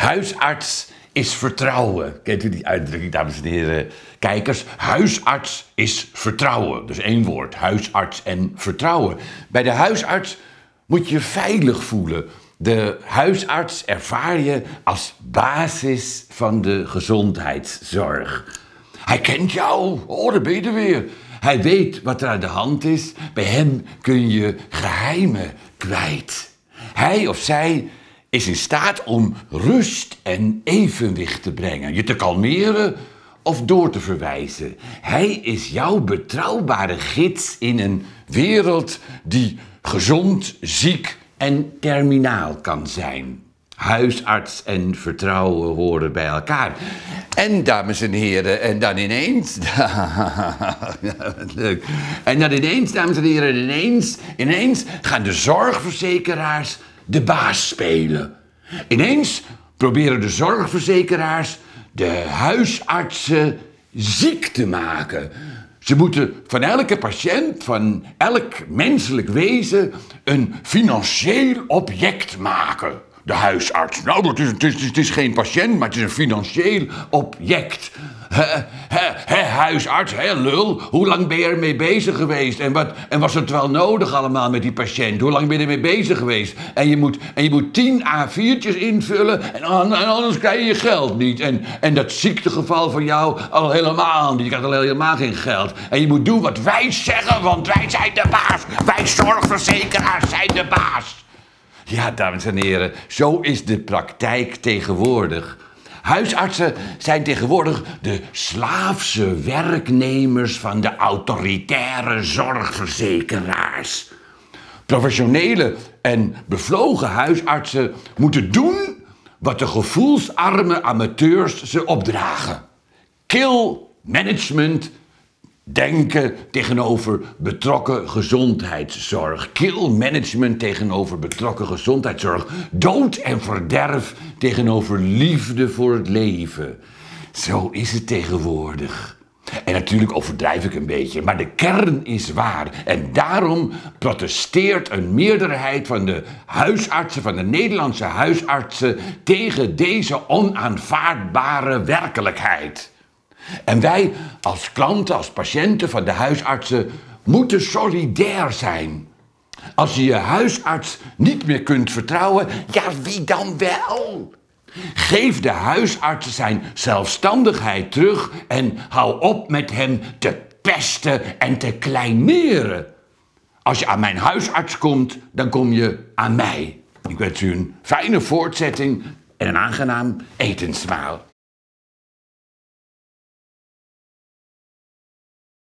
Huisarts is vertrouwen. Kent u die uitdrukking, dames en heren kijkers? Huisarts is vertrouwen. Dus één woord, huisarts en vertrouwen. Bij de huisarts moet je je veilig voelen. De huisarts ervaar je als basis van de gezondheidszorg. Hij kent jou, oh, daar ben je er weer. Hij weet wat er aan de hand is. Bij hem kun je geheimen kwijt. Hij of zij is in staat om rust en evenwicht te brengen, je te kalmeren of door te verwijzen. Hij is jouw betrouwbare gids in een wereld die gezond, ziek en terminaal kan zijn. Huisarts en vertrouwen horen bij elkaar. En dames en heren, en dan ineens... leuk. En dan ineens, dames en heren, ineens gaan de zorgverzekeraars de baas spelen. Ineens proberen de zorgverzekeraars de huisartsen ziek te maken. Ze moeten van elke patiënt, van elk menselijk wezen, een financieel object maken. De huisarts. Nou, het is geen patiënt, maar het is een financieel object. Huisarts, lul. Hoe lang ben je ermee bezig geweest? En was het wel nodig allemaal met die patiënt? Hoe lang ben je ermee bezig geweest? En je moet 10 A4'tjes invullen en anders krijg je je geld niet. En dat ziektegeval van jou al helemaal niet. Je krijgt al helemaal geen geld. En je moet doen wat wij zeggen, want wij zijn de baas. Wij zorgverzekeraars zijn de baas. Ja, dames en heren, zo is de praktijk tegenwoordig. Huisartsen zijn tegenwoordig de slaafse werknemers van de autoritaire zorgverzekeraars. Professionele en bevlogen huisartsen moeten doen wat de gevoelsarme amateurs ze opdragen. Kill management. Denken tegenover betrokken gezondheidszorg. Kill management tegenover betrokken gezondheidszorg. Dood en verderf tegenover liefde voor het leven. Zo is het tegenwoordig. En natuurlijk overdrijf ik een beetje, maar de kern is waar. En daarom protesteert een meerderheid van de huisartsen, van de Nederlandse huisartsen, tegen deze onaanvaardbare werkelijkheid. En wij als klanten, als patiënten van de huisartsen moeten solidair zijn. Als je je huisarts niet meer kunt vertrouwen, ja, wie dan wel? Geef de huisarts zijn zelfstandigheid terug en hou op met hem te pesten en te kleineren. Als je aan mijn huisarts komt, dan kom je aan mij. Ik wens u een fijne voortzetting en een aangenaam etensmaal.